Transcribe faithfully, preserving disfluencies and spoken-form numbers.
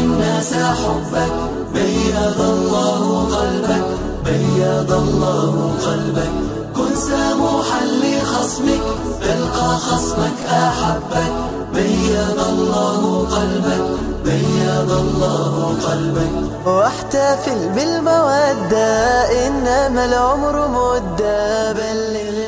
الناس حبك، بيض الله قلبك، بيض الله قلبك. كن سموحا لخصمك، تلقى خصمك أحبك، بيض الله قلبك، بيض الله قلبك. واحتفل بالمودة، إنما العمر مدة، بلغ